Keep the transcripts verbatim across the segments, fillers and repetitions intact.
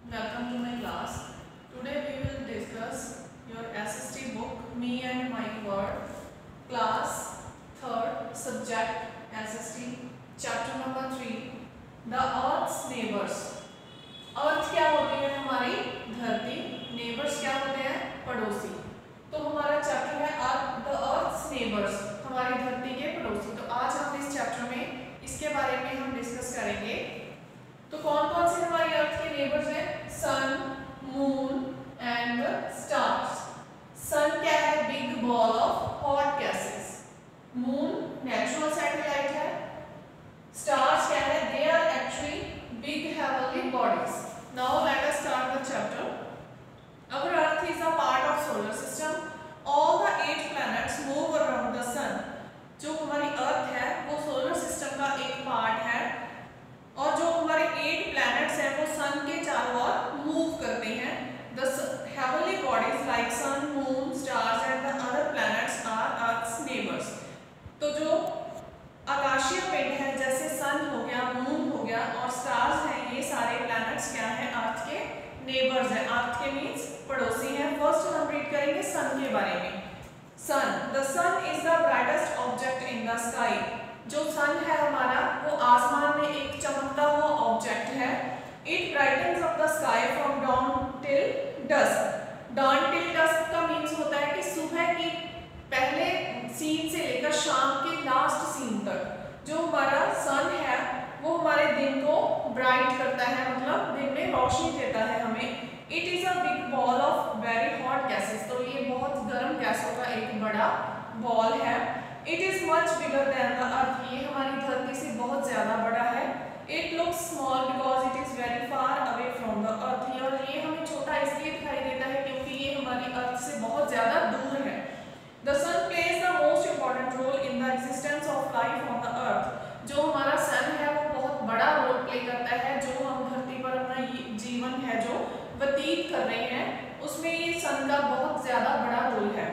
Welcome to my class. Today we will discuss your S S T book Me and My World, class third, subject S S T, chapter number three, The Earth's Neighbors. अर्थ क्या होती है? हमारी धरती. Neighbours क्या होते हैं? पड़ोसी. तो हमारा चैप्टर है अर्थ, द अर्थ्स नेबर्स, हमारी धरती के पड़ोसी. तो आज हम इस चैप्टर में इसके बारे में हम डिस्कस करेंगे. तो कौन कौन से हमारी अर्थ के नेबर्स हैं? Sun, moon and stars. Sun क्या है? Big ball of hot gases. Moon natural satellite है. स्टार्स क्या है? They are actually big heavenly bodies. Now let us start the chapter. Our Earth is a part of solar system. All the eight planets move around the sun. जो हमारी अर्थ है वो solar system का एक part है और जो हमारे एट प्लैनेट्स हैं वो सन के चारों ओर मूव करते हैं. The heavenly bodies like sun, moon, stars and the other planets are Earth's neighbors. तो जो आकाशीय पिंड है जैसे सन हो गया, मून हो गया और स्टार्स हैं, ये सारे प्लैनेट्स क्या हैं? अर्थ के नेबर्स हैं. अर्थ के मींस पड़ोसी हैं. फर्स्ट हम रीड करेंगे सन के बारे में. Sun, the sun is the brightest object in the sky. जो सन है हमारा वो आसमान में एक चमकता हुआ ऑब्जेक्ट है. It brightens up the sky from dawn till dusk. Dawn till dusk का मींस होता है कि सुबह की पहले सीन से लेकर शाम के लास्ट सीन तक जो हमारा सन है वो हमारे दिन को ब्राइट करता है, मतलब दिन में रोशनी देता है हमें. It is a big ball of very hot gases. तो ये बहुत गर्म गैसों का एक बड़ा बॉल है. It is much bigger than the earth. ये हमारी धरती से बहुत ज्यादा बड़ा है. It looks small because it is very far away from the earth. और ये हमें छोटा इसलिए दिखाई देता है क्योंकि ये हमारी अर्थ से बहुत ज्यादा दूर है. The sun plays the most important role in the existence of life on the earth. जो हमारा सन है वो बहुत बड़ा रोल प्ले करता है. जो हम धरती पर अपना जीवन है जो व्यतीत कर रहे हैं उसमें ये सन का बहुत ज्यादा बड़ा रोल है.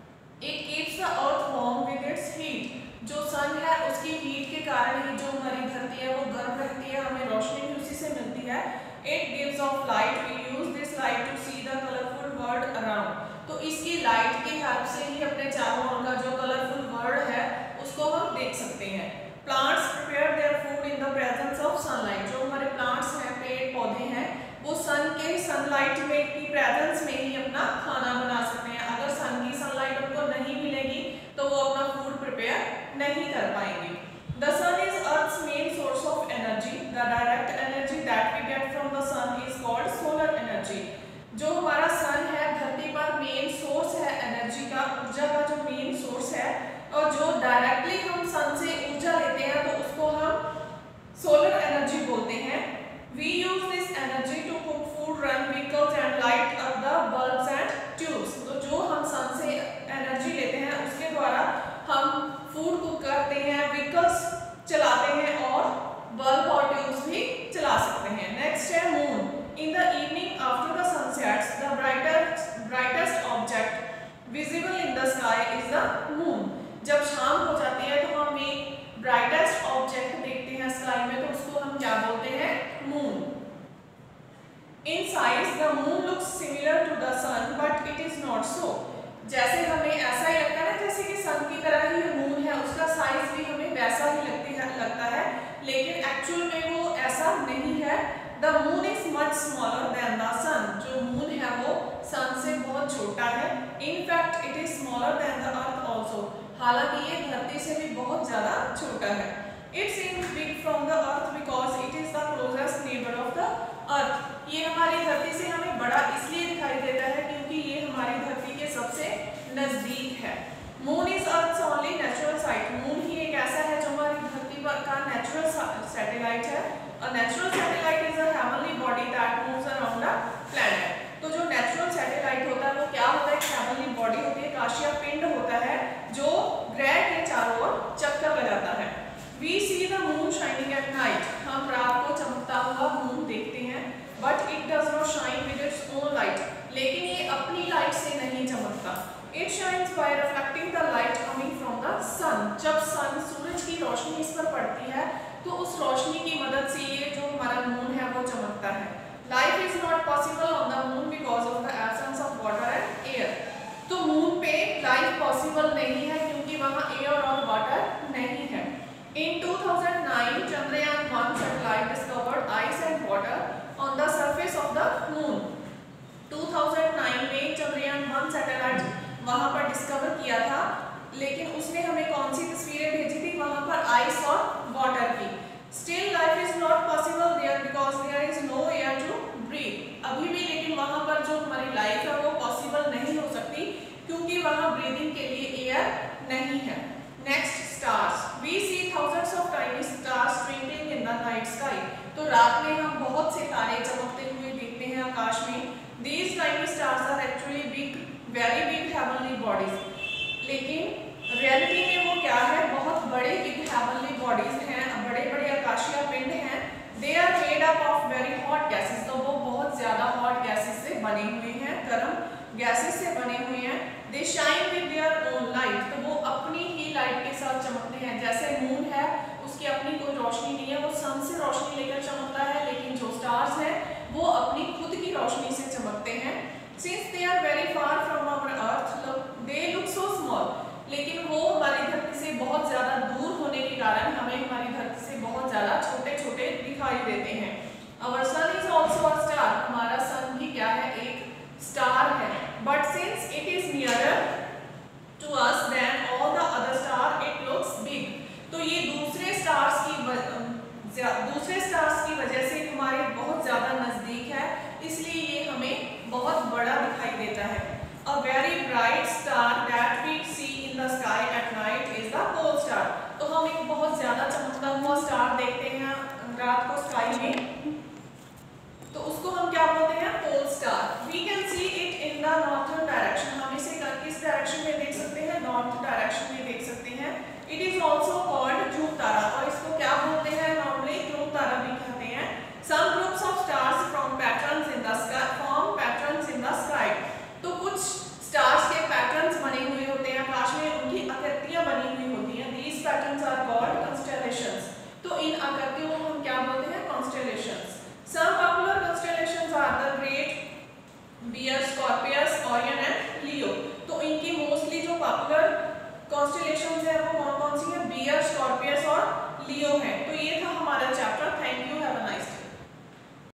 It keeps the earth warm with its heat. जो सन है उसकी हीट के कारण ही जो हमारी धरती है वो गर्म रहती है, हमें रोशनी भी उसी से मिलती है. It gives off light. We use this light to see the colorful world around. तो इसकी लाइट की हेल्प से ही अपने चारों ओर का जो कलरफुल वर्ल्ड है उसको हम देख सकते हैं. Plants prepare their food in the presence of sunlight. जो हमारे प्लांट्स हैं, पेड़ पौधे हैं, वो सन के सनलाइट में की प्रेजेंस में ही अपना खाना बना सकते हैं. अगर सन की सनलाइट उनको नहीं मिलेगी तो वो अपना फूड प्रिपेयर नहीं कर पाएंगे. The sun is earth's main source of energy. The direct energy that we get from the sun is called solar energy. जो हमारा सन है धरती पर मेन सोर्स है एनर्जी का, ऊर्जा का जो मेन सोर्स है, और जो डायरेक्टली हम सन से ऊर्जा लेते हैं तो उसको हम सोलर एनर्जी बोलते हैं. We use this energy to cook food, run vehicles and light up the bulbs and tubes. तो जो हम सन से एनर्जी लेते हैं उसके द्वारा हम फूड कुक करते हैं, व्हीकल्स चलाते हैं और बल्ब और ट्यूब्स भी चला सकते हैं. नेक्स्ट है moon. In the evening after the sun sets, the brightest brightest object visible in the sky is the moon. जब शाम हो जाती है तो हम एक brightest object देखते हैं स्काई में, तो उसको हम क्या बोलते हैं? moon. In size, the moon looks similar to the sun, but it is not so. जैसे हमें ऐसा ही लगता है जैसे कि सन की तरह ही मून है, उसका साइज भी हमें वैसा ही लगती है लगता है, लेकिन एक्चुअल में वो ऐसा नहीं है. The moon is much smaller than the sun. जो मून है वो सन से बहुत छोटा है. In fact, it is smaller than the earth also. हालांकि ये धरती से भी बहुत ज़्यादा छोटा है. It seems big from the earth because it is the closest neighbor of the earth. ये हमारी धरती से हमें बड़ा इसलिए दिखाई देता है क्योंकि ये हमारी धरती के सबसे नजदीक है. Moon is Earth's only natural site. Moon ही एक ऐसा है जो हमारी धरती पर का नेचुरल सैटेलाइट है. A natural satellite is a heavenly body that moves around a planet. तो जो नेचुरल सैटेलाइट होता है वो क्या होता है? हेवनली बॉडी होती है, आकाशीय पिंड होता है जो ग्रह के चारों ओर चक्कर लगाता है. We see the moon shining at night. हम रात को चमकता हुआ मून देखते हैं. But it does not shine with its own light. लेकिन ये अपनी लाइट से नहीं चमकता. It shines by reflecting the light coming from the sun. जब सन सूरज की रोशनी इस पर पड़ती है तो उस रोशनी की मदद से ये जो हमारा मून है वो चमकता है. Life is not possible on the moon because of the absence of water and air. तो मून पे लाइफ पॉसिबल नहीं है क्योंकि वहाँ एयर और वाटर नहीं है। In two thousand nine Chandrayaan one satellite discovered ice and water on the surface of the moon. Two thousand nine में चंद्रयान वन सैटेलाइट वहाँ पर डिस्कवर किया था, लेकिन उसने हमें कौन सी तस्वीरें भेजी थी? वहाँ पर आइस और वाटर की। Still life is not possible there because there is no air to breathe. अभी भी लेकिन वहाँ पर जो हमारी लाइफ है वो पॉसिबल नहीं हो सकती क्योंकि वहाँ ब्रीदिंग के लिए एयर नहीं है। Next, stars. We see thousands of tiny stars twinkling in the night sky. तो रात में हम बहुत से तारे चमकते हुए देखते हैं आकाश में। These tiny stars are actually big, very big heavenly bodies. लेकिन रियलिटी में वो क्या है? बहुत बड़े बिग हेवनली बॉडीज हैं, बड़े बड़े आकाशीय पिंड हैं। They are made up of very hot gases. तो वो बहुत ज्यादा हॉट गैसेस से बने हुए हैं, गर्म गैसेस से बने हुए हैं। They shine with their own light. तो वो अपनी ही लाइट के साथ चमकते हैं। जैसे मून है, उसकी अपनी कोई रोशनी नहीं है, वो सन से रोशनी लेकर चमकता है, लेकिन जो स्टार्स हैं वो अपनी खुद की रोशनी से चमकते हैं। Since they are very far from our earth they look so small. लेकिन वो हमारी धरती से बहुत ज्यादा दूर होने के कारण हमें हमारी धरती से बहुत ज्यादा छोटे छोटे दिखाई देते हैं। Our sun is also a star. हमारा सन भी क्या है? एक स्टार है। But since it is nearer to us than all the other star it looks big. तो ये दूसरे स्टार्स की दूसरे स्टार्स की वजह से हमारे बहुत ज्यादा नजदीक है, इसलिए ये हमें बहुत बड़ा दिखाई देता है। A very bright star that we see in the sky at night is the pole star. तो हम एक बहुत ज्यादा चमकता हुआ स्टार देखते हैं रात को स्काई में, तो उसको हम क्या बोलते हैं? Pole star. We can see it in the northern direction. हम इसे किस डायरेक्शन में देख सकते हैं? नॉर्थ डायरेक्शन में देख सकते हैं। It is also